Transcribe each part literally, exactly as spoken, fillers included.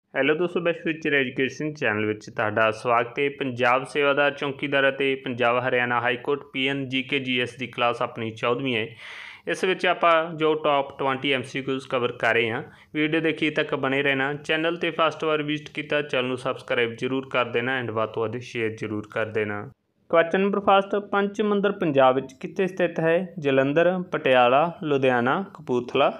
Hello ਦੋਸਤੋ, best future education channel ਵਿੱਚ ਤੁਹਾਡਾ ਸਵਾਗਤ ਹੈ। ਪੰਜਾਬ ਸੇਵਾਦਾਰ ਚੌਂਕੀਦਾਰ ਅਤੇ Punjab Haryana high court P N G K G S ਦੀ ਕਲਾਸ ਆਪਣੀ ਚੌਦਵੀਂ ਹੈ। ਇਸ ਵਿੱਚ ਆਪਾਂ ਜੋ top twenty M C Qs cover ਕਰ ਰਹੇ ਹਾਂ। ਵੀਡੀਓ ਦੇ ਅਖੀਰ ਤੱਕ ਬਣੇ ਰਹਿਣਾ। ਚੈਨਲ 'ਤੇ ਫਸਟ ਵਾਰ ਵਿਜ਼ਿਟ ਕੀਤਾ ਚੈਨਲ ਨੂੰ ਸਬਸਕ੍ਰਾਈਬ ਜ਼ਰੂਰ ਕਰ ਦੇਣਾ ਐਂਡ ਵੱਧ ਤੋਂ ਵੱਧ ਸ਼ੇਅਰ ਜ਼ਰੂਰ ਕਰ ਦੇਣਾ। ਕੁਐਸਚਨ ਨੰਬਰ ਫਸਟ, ਪੰਚ ਮੰਦਰ ਪੰਜਾਬ ਵਿੱਚ ਕਿੱਥੇ ਸਥਿਤ ਹੈ? ਜਲੰਧਰ, ਪਟਿਆਲਾ, ਲੁਧਿਆਣਾ, ਕਪੂਰਥਲਾ।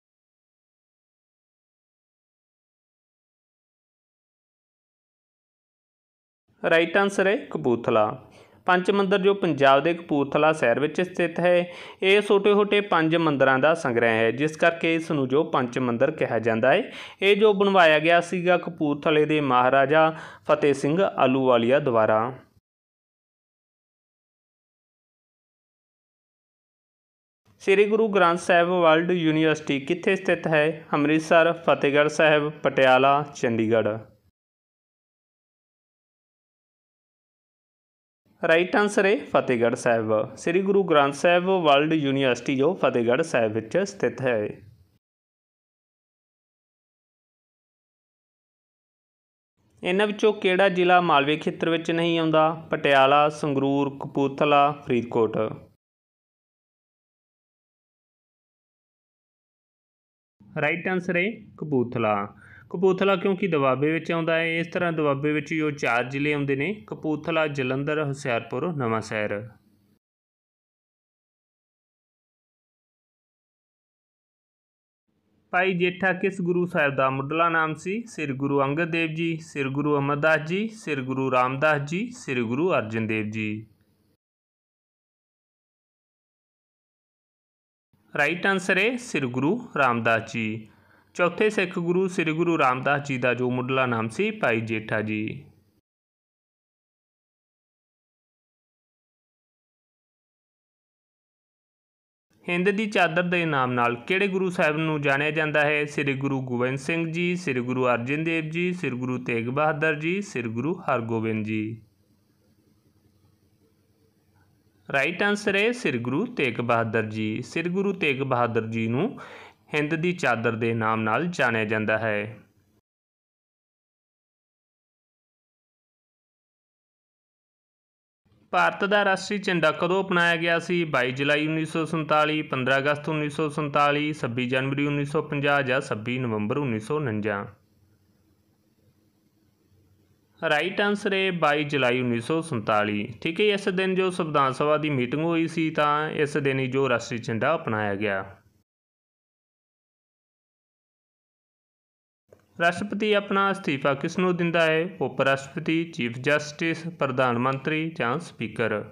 ਰਾਈਟ ਆਂਸਰ ਹੈ ਕਪੂਰਥਲਾ। ਪੰਜ ਮੰਦਰ ਜੋ ਪੰਜਾਬ ਦੇ ਕਪੂਰਥਲਾ ਸ਼ਹਿਰ ਵਿੱਚ ਸਥਿਤ ਹੈ। ਇਹ ਛੋਟੇ ਛੋਟੇ ਪੰਜ ਮੰਦਰਾਂ ਦਾ ਸੰਗ੍ਰਹਿ ਹੈ, ਜਿਸ ਕਰਕੇ ਇਸ ਨੂੰ ਜੋ ਪੰਜ ਮੰਦਰ ਕਿਹਾ ਜਾਂਦਾ ਹੈ। ਇਹ ਜੋ ਬਣਵਾਇਆ ਗਿਆ ਸੀਗਾ ਕਪੂਰਥਲੇ ਦੇ ਮਹਾਰਾਜਾ ਫਤਿਹ ਸਿੰਘ ਆਹਲੂਵਾਲੀਆ ਦੁਆਰਾ। ਸ੍ਰੀ ਗੁਰੂ ਗ੍ਰੰਥ ਸਾਹਿਬ ਵਰਲਡ ਯੂਨੀਵਰਸਿਟੀ ਕਿੱਥੇ ਸਥਿਤ ਹੈ? ਅੰਮ੍ਰਿਤਸਰ, ਫਤਿਹਗੜ੍ਹ ਸਾਹਿਬ, ਪਟਿਆਲਾ, ਚੰਡੀਗੜ੍ਹ। ਰਾਈਟ ਆਂਸਰ ਹੈ ਫਤਿਹਗੜ੍ਹ ਸਾਹਿਬ। ਸ੍ਰੀ ਗੁਰੂ ਗ੍ਰੰਥ ਸਾਹਿਬ ਵਰਲਡ ਯੂਨੀਵਰਸਿਟੀ ਜੋ ਫਤਿਹਗੜ੍ਹ ਸਾਹਿਬ ਵਿੱਚ ਸਥਿਤ ਹੈ। ਇਹਨਾਂ ਵਿੱਚੋਂ ਕਿਹੜਾ ਜ਼ਿਲ੍ਹਾ ਮਾਲਵੇ ਖੇਤਰ ਵਿੱਚ ਨਹੀਂ ਆਉਂਦਾ? ਪਟਿਆਲਾ, ਸੰਗਰੂਰ, ਕਪੂਰਥਲਾ, ਫਰੀਦਕੋਟ। ਰਾਈਟ ਆਂਸਰ ਹੈ ਕਪੂਰਥਲਾ। ਕਪੂਰਥਲਾ ਕਿਉਂਕਿ ਦੁਆਬੇ ਵਿੱਚ ਆਉਂਦਾ ਹੈ। ਇਸ ਤਰ੍ਹਾਂ ਦੁਆਬੇ ਵਿੱਚ ਜੋ ਚਾਰ ਜ਼ਿਲ੍ਹੇ ਆਉਂਦੇ ਨੇ, ਕਪੂਰਥਲਾ, ਜਲੰਧਰ, ਹੁਸ਼ਿਆਰਪੁਰ, ਨਵਾਂਸ਼ਹਿਰ। ਭਾਈ ਜੇਠਾ ਕਿਸ ਗੁਰੂ ਸਾਹਿਬ ਦਾ ਮੁੱਢਲਾ ਨਾਮ ਸੀ? ਸ੍ਰੀ ਗੁਰੂ ਅੰਗਦ ਦੇਵ ਜੀ, ਸ੍ਰੀ ਗੁਰੂ ਅਮਰਦਾਸ ਜੀ, ਸ੍ਰੀ ਗੁਰੂ ਰਾਮਦਾਸ ਜੀ, ਸ੍ਰੀ ਗੁਰੂ ਅਰਜਨ ਦੇਵ ਜੀ। ਰਾਈਟ ਆਂਸਰ ਹੈ ਸ੍ਰੀ ਗੁਰੂ ਰਾਮਦਾਸ ਜੀ। ਚੌਥੇ ਸਿੱਖ ਗੁਰੂ ਸ੍ਰੀ ਗੁਰੂ ਰਾਮਦਾਸ ਜੀ ਦਾ ਜੋ ਮੁੱਢਲਾ ਨਾਮ ਸੀ ਭਾਈ ਜੇਠਾ ਜੀ। ਹਿੰਦ ਦੀ ਚਾਦਰ ਦੇ ਨਾਮ ਨਾਲ ਕਿਹੜੇ ਗੁਰੂ ਸਾਹਿਬ ਨੂੰ ਜਾਣਿਆ ਜਾਂਦਾ ਹੈ? ਸ੍ਰੀ ਗੁਰੂ ਗੋਬਿੰਦ ਸਿੰਘ ਜੀ, ਸ੍ਰੀ ਗੁਰੂ ਅਰਜਨ ਦੇਵ ਜੀ, ਸ੍ਰੀ ਗੁਰੂ ਤੇਗ ਬਹਾਦਰ ਜੀ, ਸ੍ਰੀ ਗੁਰੂ ਹਰਗੋਬਿੰਦ ਜੀ। ਰਾਈਟ ਆਂਸਰ ਹੈ ਸ੍ਰੀ ਗੁਰੂ ਤੇਗ ਬਹਾਦਰ ਜੀ। ਸ੍ਰੀ ਗੁਰੂ ਤੇਗ ਬਹਾਦਰ ਜੀ ਨੂੰ ਹਿੰਦ ਦੀ ਚਾਦਰ ਦੇ ਨਾਮ ਨਾਲ ਜਾਣਿਆ ਜਾਂਦਾ ਹੈ। ਭਾਰਤ ਦਾ ਰਾਸ਼ਟਰੀ ਝੰਡਾ ਕਦੋਂ ਅਪਣਾਇਆ ਗਿਆ ਸੀ? ਬਾਈ ਜੁਲਾਈ ਉੱਨੀ ਸੌ ਸੰਤਾਲੀ, ਪੰਦਰਾਂ ਅਗਸਤ ਉੱਨੀ ਸੌ ਸੰਤਾਲੀ, ਛੱਬੀ ਜਨਵਰੀ ਉੱਨੀ ਸੌ ਪੰਜਾਹ ਜਾਂ ਛੱਬੀ ਨਵੰਬਰ ਉੱਨੀ ਸੌ ਉਣੰਜਾ। ਰਾਈਟ ਆਂਸਰ ਹੈ ਬਾਈ ਜੁਲਾਈ ਉੱਨੀ ਸੌ ਸੰਤਾਲੀ। ਠੀਕ ਹੈ, ਇਸ ਦਿਨ ਜੋ ਸੰਵਿਧਾਨ ਸਭਾ ਦੀ ਮੀਟਿੰਗ ਹੋਈ ਸੀ ਤਾਂ ਇਸ ਦਿਨ ਹੀ ਜੋ ਰਾਸ਼ਟਰੀ ਝੰਡਾ ਅਪਣਾਇਆ ਗਿਆ। ਰਾਸ਼ਟਰਪਤੀ ਆਪਣਾ ਅਸਤੀਫਾ ਕਿਸ ਨੂੰ ਦਿੰਦਾ ਹੈ? ਉਪ ਰਾਸ਼ਟਰਪਤੀ, ਚੀਫ ਜਸਟਿਸ, ਪ੍ਰਧਾਨ ਮੰਤਰੀ ਜਾਂ ਸਪੀਕਰ।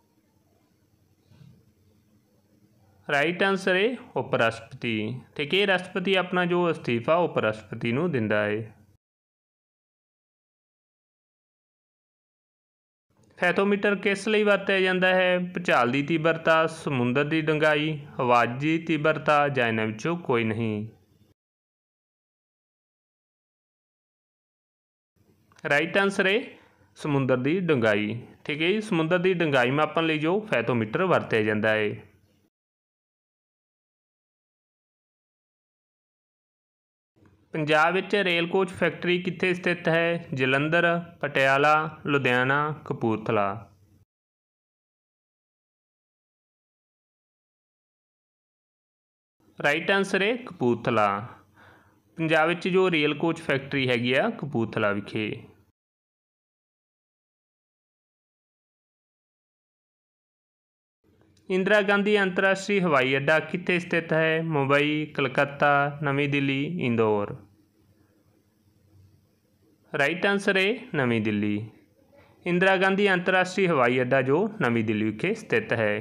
ਰਾਈਟ ਆਂਸਰ ਹੈ ਉਪ ਰਾਸ਼ਟਰਪਤੀ। ਠੀਕ ਹੈ, ਰਾਸ਼ਟਰਪਤੀ ਆਪਣਾ ਜੋ ਅਸਤੀਫਾ ਉਪ ਰਾਸ਼ਟਰਪਤੀ ਨੂੰ ਦਿੰਦਾ ਹੈ। ਫੈਥੋਮੀਟਰ ਕਿਸ ਲਈ ਵਰਤਿਆ ਜਾਂਦਾ ਹੈ? ਭੂਚਾਲ ਦੀ ਤੀਬਰਤਾ, ਸਮੁੰਦਰ ਦੀ ਡੂੰਘਾਈ, ਆਵਾਜ਼ ਦੀ ਤੀਬਰਤਾ ਜਾਂ ਇਹਨਾਂ ਵਿੱਚੋਂ ਕੋਈ ਨਹੀਂ। ਰਾਈਟ ਆਂਸਰ ਹੈ ਸਮੁੰਦਰ ਦੀ ਡੂੰਘਾਈ। ਠੀਕ ਹੈ ਜੀ, ਸਮੁੰਦਰ ਦੀ ਡੂੰਘਾਈ ਮਾਪਣ ਲਈ ਜੋ ਫੈਥੋਮੀਟਰ ਵਰਤਿਆ ਜਾਂਦਾ ਹੈ। ਪੰਜਾਬ ਵਿੱਚ ਰੇਲ ਕੋਚ ਫੈਕਟਰੀ ਕਿੱਥੇ ਸਥਿਤ ਹੈ? ਜਲੰਧਰ, ਪਟਿਆਲਾ, ਲੁਧਿਆਣਾ, ਕਪੂਰਥਲਾ। ਰਾਈਟ ਆਂਸਰ ਹੈ ਕਪੂਰਥਲਾ। ਪੰਜਾਬ ਵਿੱਚ ਜੋ ਰੇਲ ਕੋਚ ਫੈਕਟਰੀ ਹੈਗੀ ਆ ਕਪੂਰਥਲਾ ਵਿਖੇ। ਇੰਦਰਾ ਗਾਂਧੀ ਅੰਤਰਰਾਸ਼ਟਰੀ ਹਵਾਈ ਅੱਡਾ ਕਿੱਥੇ ਸਥਿਤ ਹੈ? ਮੁੰਬਈ, ਕਲਕੱਤਾ, ਨਵੀਂ ਦਿੱਲੀ, ਇੰਦੌਰ। ਰਾਈਟ ਆਂਸਰ ਹੈ ਨਵੀਂ ਦਿੱਲੀ। ਇੰਦਰਾ ਗਾਂਧੀ ਅੰਤਰਰਾਸ਼ਟਰੀ ਹਵਾਈ ਅੱਡਾ ਜੋ ਨਵੀਂ ਦਿੱਲੀ ਵਿਖੇ ਸਥਿਤ ਹੈ।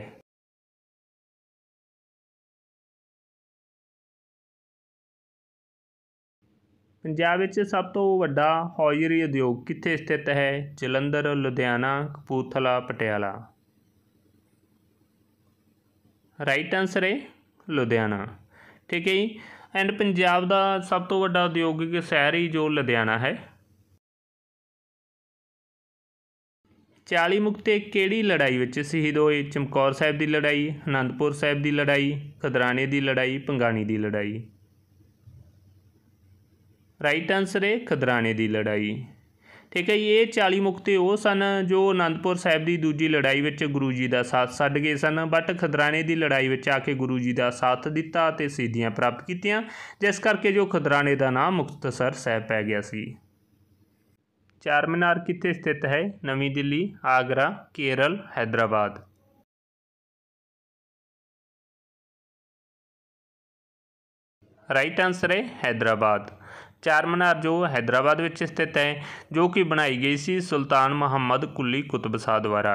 ਪੰਜਾਬ ਵਿੱਚ ਸਭ ਤੋਂ ਵੱਡਾ ਹੌਜ਼ਰੀ ਉਦਯੋਗ ਕਿੱਥੇ ਸਥਿਤ ਹੈ? ਜਲੰਧਰ, ਲੁਧਿਆਣਾ, ਕਪੂਰਥਲਾ, ਪਟਿਆਲਾ। ਰਾਈਟ ਆਂਸਰ ਹੈ ਲੁਧਿਆਣਾ। ਠੀਕ ਹੈ ਜੀ, ਐਂਡ ਪੰਜਾਬ ਦਾ ਸਭ ਤੋਂ ਵੱਡਾ ਉਦਯੋਗਿਕ ਸ਼ਹਿਰ ਹੀ ਜੋ ਲੁਧਿਆਣਾ ਹੈ। ਚਾਲੀ ਮੁਕਤੇ ਕਿਹੜੀ ਲੜਾਈ ਵਿੱਚ ਸ਼ਹੀਦ ਹੋਏ? ਚਮਕੌਰ ਸਾਹਿਬ ਦੀ ਲੜਾਈ, ਅਨੰਦਪੁਰ ਸਾਹਿਬ ਦੀ ਲੜਾਈ, ਖਦਰਾਣੇ ਦੀ ਲੜਾਈ, ਭੰਗਾਣੀ ਦੀ ਲੜਾਈ। ਰਾਈਟ ਆਨਸਰ ਹੈ ਖਿਦਰਾਣੇ ਦੀ ਲੜਾਈ। ਠੀਕ ਹੈ ਜੀ, ਇਹ ਚਾਲੀ ਮੁਕਤੇ ਉਹ ਸਨ ਜੋ ਅਨੰਦਪੁਰ ਸਾਹਿਬ ਦੀ ਦੂਜੀ ਲੜਾਈ ਵਿੱਚ ਗੁਰੂ ਜੀ ਦਾ ਸਾਥ ਛੱਡ ਗਏ ਸਨ, ਬਟ ਖਿਦਰਾਣੇ ਦੀ ਲੜਾਈ ਵਿੱਚ ਆ ਕੇ ਗੁਰੂ ਜੀ ਦਾ ਸਾਥ ਦਿੱਤਾ ਅਤੇ ਸ਼ਹੀਦੀਆਂ ਪ੍ਰਾਪਤ ਕੀਤੀਆਂ, ਜਿਸ ਕਰਕੇ ਜੋ ਖਿਦਰਾਣੇ ਦਾ ਨਾਮ ਮੁਕਤਸਰ ਸਾਹਿਬ ਪੈ ਗਿਆ ਸੀ। ਚਾਰ ਮੀਨਾਰ ਕਿੱਥੇ ਸਥਿਤ ਹੈ? ਨਵੀਂ ਦਿੱਲੀ, ਆਗਰਾ, ਕੇਰਲ, ਹੈਦਰਾਬਾਦ। ਰਾਈਟ ਆਨਸਰ ਹੈ हैदराबाद। चार मीनार जो हैदराबाद ਵਿੱਚ ਸਥਿਤ ਹੈ, ਜੋ ਕਿ ਬਣਾਈ ਗਈ ਸੀ ਸੁਲਤਾਨ ਮੁਹੰਮਦ ਕੁਲੀ ਕੁਤਬ ਸ਼ਾਹ ਦੁਆਰਾ।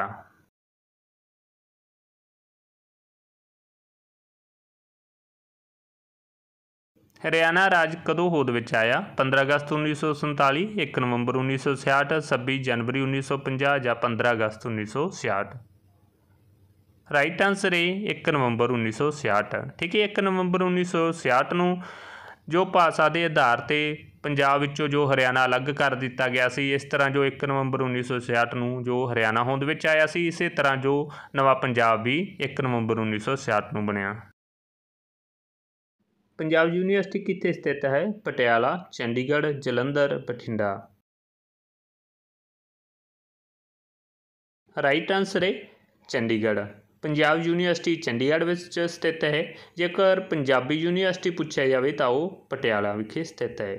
ਹਰਿਆਣਾ ਰਾਜ ਕਦੋਂ ਹੋਂਦ ਵਿੱਚ ਆਇਆ? पंद्रह अगस्त उन्नीस सौ संताली, एक नवंबर उन्नीस सौ छियाठ, छब्बीस जनवरी उन्नीस सौ पचास ਜਾਂ पंद्रह अगस्त उन्नीस सौ छियाठ। राइट आंसर है एक नवंबर उन्नीस सौ छियाठ। ठीक है, एक नवंबर उन्नीस सौ छियाठ ਨੂੰ ਜੋ ਭਾਸ਼ਾ ਦੇ ਆਧਾਰ 'ਤੇ ਪੰਜਾਬ ਵਿੱਚੋਂ ਜੋ ਹਰਿਆਣਾ ਅਲੱਗ ਕਰ ਦਿੱਤਾ ਗਿਆ ਸੀ, ਇਸ ਤਰ੍ਹਾਂ ਜੋ ਇੱਕ ਨਵੰਬਰ ਉੱਨੀ ਸੌ ਛਿਆਹਠ ਨੂੰ ਜੋ ਹਰਿਆਣਾ ਹੋਂਦ ਵਿੱਚ ਆਇਆ ਸੀ, ਇਸੇ ਤਰ੍ਹਾਂ ਜੋ ਨਵਾਂ ਪੰਜਾਬ ਵੀ ਇੱਕ ਨਵੰਬਰ ਉੱਨੀ ਸੌ ਛਿਆਹਠ ਨੂੰ ਬਣਿਆ। ਪੰਜਾਬ ਯੂਨੀਵਰਸਿਟੀ ਕਿੱਥੇ ਸਥਿਤ ਹੈ? ਪਟਿਆਲਾ, ਚੰਡੀਗੜ੍ਹ, ਜਲੰਧਰ, ਬਠਿੰਡਾ। ਰਾਈਟ ਆਨਸਰ ਹੈ ਚੰਡੀਗੜ੍ਹ। ਪੰਜਾਬ ਯੂਨੀਵਰਸਿਟੀ ਚੰਡੀਗੜ੍ਹ ਵਿੱਚ ਸਥਿਤ ਹੈ। ਜੇਕਰ ਪੰਜਾਬੀ ਯੂਨੀਵਰਸਿਟੀ ਪੁੱਛਿਆ ਜਾਵੇ ਤਾਂ ਉਹ ਪਟਿਆਲਾ ਵਿਖੇ ਸਥਿਤ ਹੈ।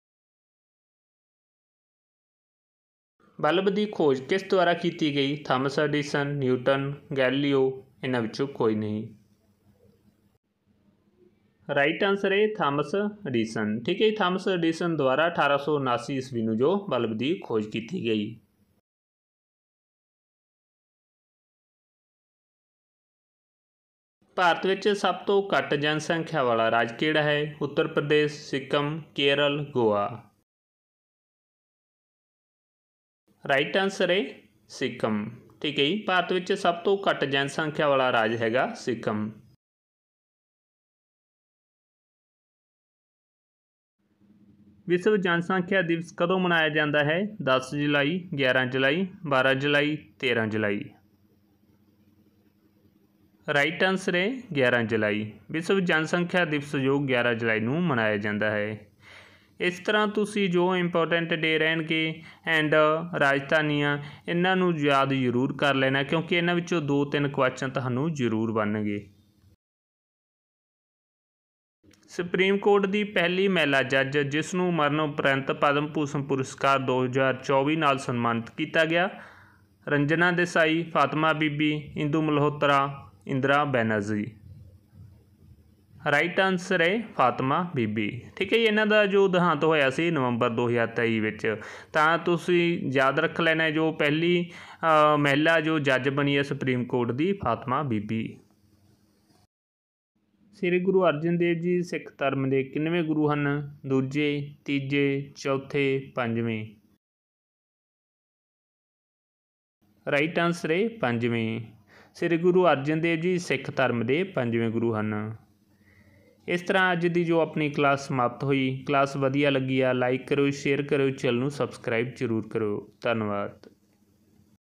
ਬਲਬ ਦੀ ਖੋਜ ਕਿਸ ਦੁਆਰਾ ਕੀਤੀ ਗਈ? ਥਾਮਸ ਐਡੀਸਨ, ਨਿਊਟਨ, ਗੈਲੀਲੀਓ, ਇਹਨਾਂ ਵਿੱਚੋਂ ਕੋਈ ਨਹੀਂ। ਰਾਈਟ ਆਨਸਰ ਹੈ ਥਾਮਸ ਐਡੀਸਨ। ਠੀਕ ਹੈ, ਥਾਮਸ ਐਡੀਸਨ ਦੁਆਰਾ ਅਠਾਰਾਂ ਸੌ ਉਨਾਸੀ ਈਸਵੀ ਨੂੰ ਜੋ ਬਲਬ ਦੀ ਖੋਜ ਕੀਤੀ ਗਈ। ਭਾਰਤ ਵਿੱਚ ਸਭ ਤੋਂ ਘੱਟ ਜਨਸੰਖਿਆ ਵਾਲਾ ਰਾਜ ਕਿਹੜਾ ਹੈ? ਉੱਤਰ ਪ੍ਰਦੇਸ਼, ਸਿੱਕਮ, ਕੇਰਲ, ਗੋਆ। ਰਾਈਟ ਆਨਸਰ ਹੈ ਸਿੱਕਮ। ਠੀਕ ਹੈ ਜੀ, ਭਾਰਤ ਵਿੱਚ ਸਭ ਤੋਂ ਘੱਟ ਜਨਸੰਖਿਆ ਵਾਲਾ ਰਾਜ ਹੈਗਾ ਸਿੱਕਮ। ਵਿਸ਼ਵ ਜਨਸੰਖਿਆ ਦਿਵਸ ਕਦੋਂ ਮਨਾਇਆ ਜਾਂਦਾ ਹੈ? ਦਸ ਜੁਲਾਈ, ਗਿਆਰਾਂ ਜੁਲਾਈ, ਬਾਰਾਂ ਜੁਲਾਈ, ਤੇਰਾਂ ਜੁਲਾਈ। ਰਾਈਟ ਆਨਸਰ ਹੈ ਗਿਆਰਾਂ ਜੁਲਾਈ। ਵਿਸ਼ਵ ਜਨਸੰਖਿਆ ਦਿਵਸ ਜੋ ਗਿਆਰਾਂ ਜੁਲਾਈ ਨੂੰ ਮਨਾਇਆ ਜਾਂਦਾ ਹੈ। ਇਸ ਤਰ੍ਹਾਂ ਤੁਸੀਂ ਜੋ ਇੰਪੋਰਟੈਂਟ ਡੇ ਰਹਿਣਗੇ ਐਂਡ ਰਾਜਧਾਨੀਆਂ, ਇਹਨਾਂ ਨੂੰ ਯਾਦ ਜ਼ਰੂਰ ਕਰ ਲੈਣਾ, ਕਿਉਂਕਿ ਇਹਨਾਂ ਵਿੱਚੋਂ ਦੋ ਤਿੰਨ ਕੁਐਸਚਨ ਤੁਹਾਨੂੰ ਜ਼ਰੂਰ ਬਣਨਗੇ। ਸੁਪਰੀਮ ਕੋਰਟ ਦੀ ਪਹਿਲੀ ਮਹਿਲਾ ਜੱਜ ਜਿਸ ਨੂੰ ਮਰਨ ਉਪਰੰਤ ਪਦਮ ਭੂਸ਼ਣ ਪੁਰਸਕਾਰ ਦੋ ਹਜ਼ਾਰ ਚੌਵੀ ਨਾਲ ਸਨਮਾਨਿਤ ਕੀਤਾ ਗਿਆ? ਰੰਜਨਾ ਦੇਸਾਈ, ਫਾਤਮਾ ਬੀਬੀ, ਇੰਦੂ ਮਲਹੋਤਰਾ, ਇੰਦਰਾ ਬੈਨਰਜੀ। ਰਾਈਟ ਆਨਸਰ ਹੈ ਫਾਤਮਾ ਬੀਬੀ। ਠੀਕ ਹੈ ਜੀ, ਇਹਨਾਂ ਦਾ ਜੋ ਦੇਹਾਂਤ ਹੋਇਆ ਸੀ ਨਵੰਬਰ ਦੋ ਹਜ਼ਾਰ ਤੇਈ ਵਿੱਚ। ਤਾਂ ਤੁਸੀਂ ਯਾਦ ਰੱਖ ਲੈਣਾ ਜੋ ਪਹਿਲੀ ਮਹਿਲਾ ਜੋ ਜੱਜ ਬਣੀ ਹੈ ਸੁਪਰੀਮ ਕੋਰਟ ਦੀ, ਫਾਤਮਾ ਬੀਬੀ। ਸ੍ਰੀ ਗੁਰੂ ਅਰਜਨ ਦੇਵ ਜੀ ਸਿੱਖ ਧਰਮ ਦੇ ਕਿੰਨਵੇਂ ਗੁਰੂ ਹਨ? ਦੂਜੇ, ਤੀਜੇ, ਚੌਥੇ, ਪੰਜਵੇਂ। ਰਾਈਟ ਆਨਸਰ ਹੈ ਪੰਜਵੇਂ। ਸ੍ਰੀ ਗੁਰੂ ਅਰਜਨ ਦੇਵ ਜੀ ਸਿੱਖ ਧਰਮ ਦੇ ਪੰਜਵੇਂ ਗੁਰੂ ਹਨ। ਇਸ ਤਰ੍ਹਾਂ ਅੱਜ ਦੀ ਜੋ ਆਪਣੀ ਕਲਾਸ ਸਮਾਪਤ ਹੋਈ। ਕਲਾਸ ਵਧੀਆ ਲੱਗੀ ਆ ਲਾਈਕ ਕਰੋ, ਸ਼ੇਅਰ ਕਰੋ, ਚੈਨਲ ਨੂੰ ਸਬਸਕ੍ਰਾਈਬ ਜ਼ਰੂਰ ਕਰੋ। ਧੰਨਵਾਦ।